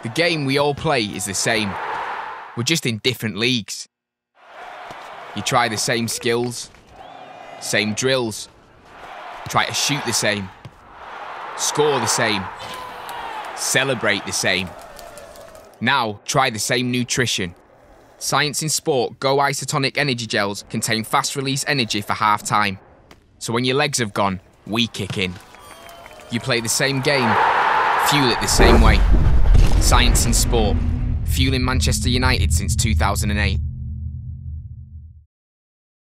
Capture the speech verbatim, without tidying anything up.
The game we all play is the same. We're just in different leagues. You try the same skills, same drills, try to shoot the same, score the same, celebrate the same. Now, try the same nutrition. Science in Sport Go Isotonic Energy Gels contain fast-release energy for half-time. So when your legs have gone, we kick in. You play the same game, fuel it the same way. Science in Sport, fueling Manchester United since two thousand eight.